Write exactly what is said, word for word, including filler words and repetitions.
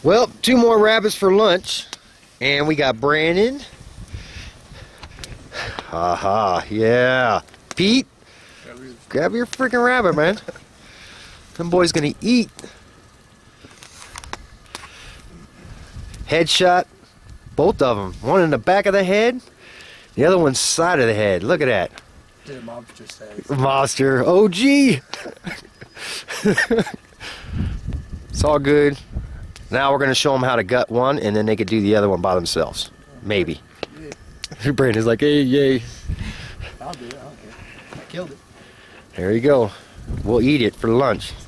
Well, two more rabbits for lunch. And we got Brandon. Haha, yeah. Pete, grab your freaking rabbit, man. Them boys gonna eat. Headshot, both of them. One in the back of the head, the other one's side of the head. Look at that. Did a monster say. Monster, O G. It's all good. Now we're gonna show them how to gut one, and then they could do the other one by themselves. Maybe. Yeah. Brandon's like, hey, yay. I'll do it. I don't care. I killed it. There you go. We'll eat it for lunch.